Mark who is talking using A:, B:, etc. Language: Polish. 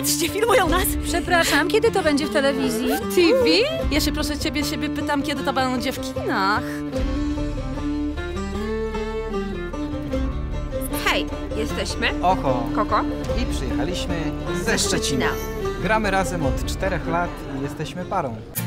A: Patrzcie, filmują nas!
B: Przepraszam, kiedy to będzie w telewizji?
A: TV? Ja się proszę siebie pytam, kiedy to będzie w kinach.
C: Hej, jesteśmy
D: Oho,
C: Koko
D: i przyjechaliśmy ze Szczecina. Gramy razem od 4 lat i jesteśmy parą.